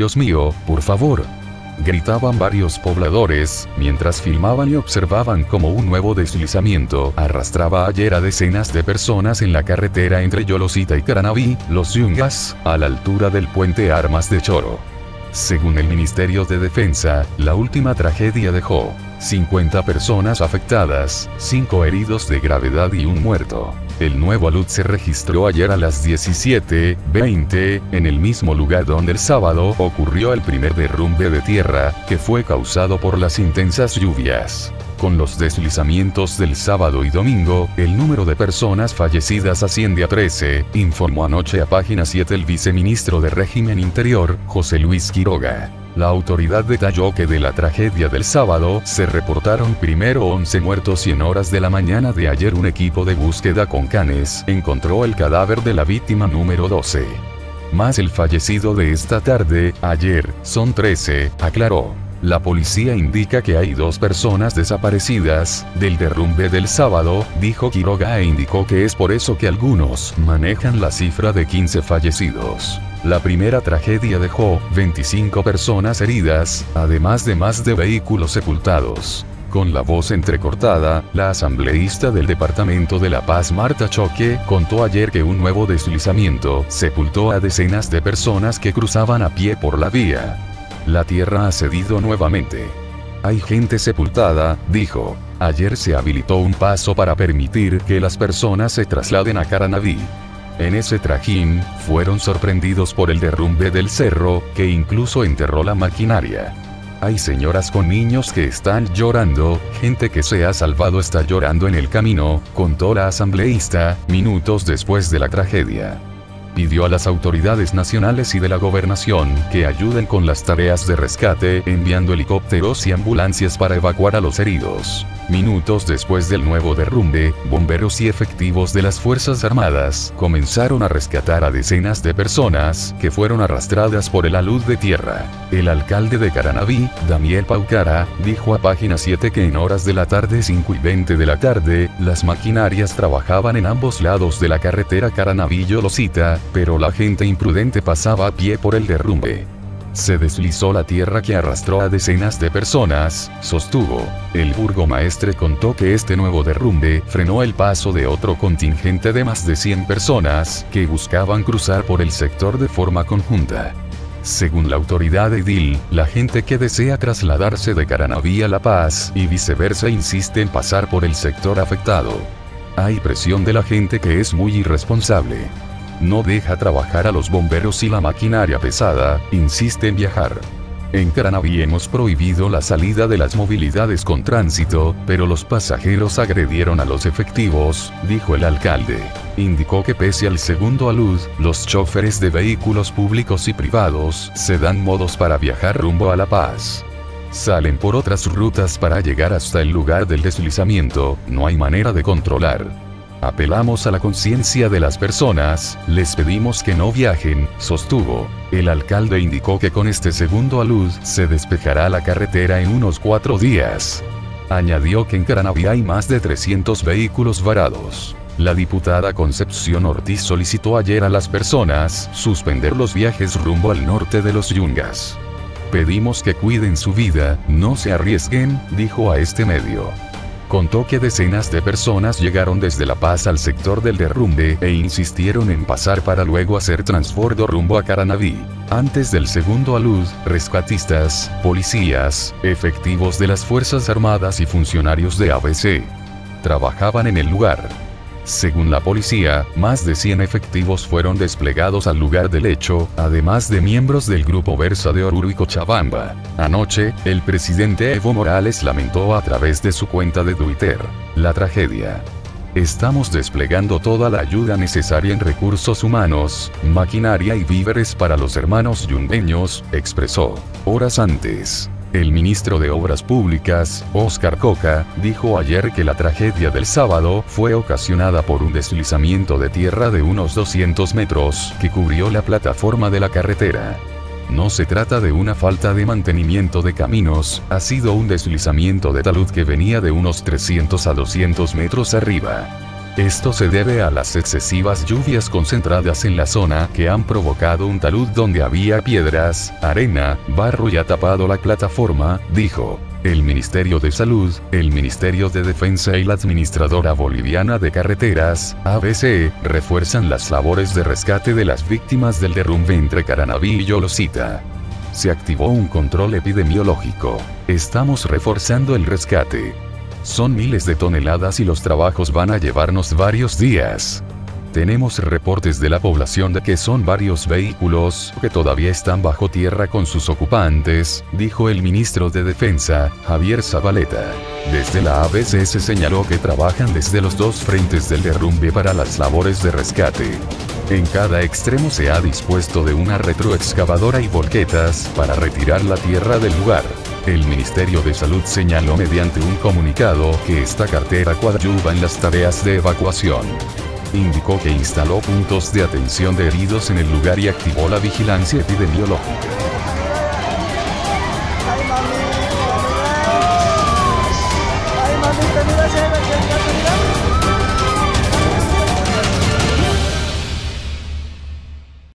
Dios mío, por favor. Gritaban varios pobladores, mientras filmaban y observaban cómo un nuevo deslizamiento arrastraba ayer a decenas de personas en la carretera entre Yolosita y Caranaví, Los Yungas, a la altura del puente Armas de Choro. Según el Ministerio de Defensa, la última tragedia dejó 50 personas afectadas, 5 heridos de gravedad y un muerto. El nuevo alud se registró ayer a las 17:20, en el mismo lugar donde el sábado ocurrió el primer derrumbe de tierra, que fue causado por las intensas lluvias. Con los deslizamientos del sábado y domingo, el número de personas fallecidas asciende a 13, informó anoche a Página 7 el viceministro de Régimen Interior, José Luis Quiroga. La autoridad detalló que de la tragedia del sábado, se reportaron primero 11 muertos y en horas de la mañana de ayer un equipo de búsqueda con canes encontró el cadáver de la víctima número 12. Más el fallecido de esta tarde, ayer, son 13, aclaró. La policía indica que hay 2 personas desaparecidas del derrumbe del sábado, dijo Quiroga, e indicó que es por eso que algunos manejan la cifra de 15 fallecidos. La primera tragedia dejó 25 personas heridas, además de más de vehículos sepultados. Con la voz entrecortada, la asambleísta del Departamento de La Paz Marta Choque contó ayer que un nuevo deslizamiento sepultó a decenas de personas que cruzaban a pie por la vía. La tierra ha cedido nuevamente. Hay gente sepultada, dijo. Ayer se habilitó un paso para permitir que las personas se trasladen a Caranaví. En ese trajín, fueron sorprendidos por el derrumbe del cerro, que incluso enterró la maquinaria. Hay señoras con niños que están llorando, gente que se ha salvado está llorando en el camino, contó la asambleísta, minutos después de la tragedia. Pidió a las autoridades nacionales y de la gobernación que ayuden con las tareas de rescate, enviando helicópteros y ambulancias para evacuar a los heridos. Minutos después del nuevo derrumbe, bomberos y efectivos de las Fuerzas Armadas comenzaron a rescatar a decenas de personas que fueron arrastradas por el alud de tierra. El alcalde de Caranaví, Daniel Paucara, dijo a Página 7 que en horas de la tarde 5:20 de la tarde, las maquinarias trabajaban en ambos lados de la carretera Caranaví-Yolosita, pero la gente imprudente pasaba a pie por el derrumbe. Se deslizó la tierra que arrastró a decenas de personas, sostuvo. El burgomaestre contó que este nuevo derrumbe frenó el paso de otro contingente de más de 100 personas que buscaban cruzar por el sector de forma conjunta. Según la autoridad edil, la gente que desea trasladarse de Caranaví a La Paz y viceversa insiste en pasar por el sector afectado. Hay presión de la gente que es muy irresponsable. No deja trabajar a los bomberos y la maquinaria pesada, insiste en viajar. En Caranaví hemos prohibido la salida de las movilidades con tránsito, pero los pasajeros agredieron a los efectivos, dijo el alcalde. Indicó que pese al segundo alud, los choferes de vehículos públicos y privados se dan modos para viajar rumbo a La Paz. Salen por otras rutas para llegar hasta el lugar del deslizamiento, no hay manera de controlar. Apelamos a la conciencia de las personas, les pedimos que no viajen, sostuvo. El alcalde indicó que con este segundo alud se despejará la carretera en unos 4 días. Añadió que en Caranaví hay más de 300 vehículos varados. La diputada Concepción Ortiz solicitó ayer a las personas suspender los viajes rumbo al norte de los Yungas. Pedimos que cuiden su vida, no se arriesguen, dijo a este medio. Contó que decenas de personas llegaron desde La Paz al sector del derrumbe e insistieron en pasar para luego hacer transbordo rumbo a Caranaví. Antes del segundo alud, rescatistas, policías, efectivos de las Fuerzas Armadas y funcionarios de ABC trabajaban en el lugar. Según la policía, más de 100 efectivos fueron desplegados al lugar del hecho, además de miembros del Grupo Versa de Oruro y Cochabamba. Anoche, el presidente Evo Morales lamentó a través de su cuenta de Twitter la tragedia. Estamos desplegando toda la ayuda necesaria en recursos humanos, maquinaria y víveres para los hermanos yungueños, expresó. Horas antes, el ministro de Obras Públicas, Óscar Coca, dijo ayer que la tragedia del sábado fue ocasionada por un deslizamiento de tierra de unos 200 metros que cubrió la plataforma de la carretera. No se trata de una falta de mantenimiento de caminos, ha sido un deslizamiento de talud que venía de unos 300 a 200 metros arriba. Esto se debe a las excesivas lluvias concentradas en la zona que han provocado un talud donde había piedras, arena, barro y ha tapado la plataforma, dijo. El Ministerio de Salud, el Ministerio de Defensa y la Administradora Boliviana de Carreteras, ABC, refuerzan las labores de rescate de las víctimas del derrumbe entre Caranaví y Yolosita. Se activó un control epidemiológico. Estamos reforzando el rescate. Son miles de toneladas y los trabajos van a llevarnos varios días. Tenemos reportes de la población de que son varios vehículos que todavía están bajo tierra con sus ocupantes, dijo el ministro de Defensa, Javier Zabaleta. Desde la ABC se señaló que trabajan desde los dos frentes del derrumbe para las labores de rescate. En cada extremo se ha dispuesto de una retroexcavadora y volquetas para retirar la tierra del lugar. El Ministerio de Salud señaló mediante un comunicado que esta cartera coadyuva en las tareas de evacuación. Indicó que instaló puntos de atención de heridos en el lugar y activó la vigilancia epidemiológica.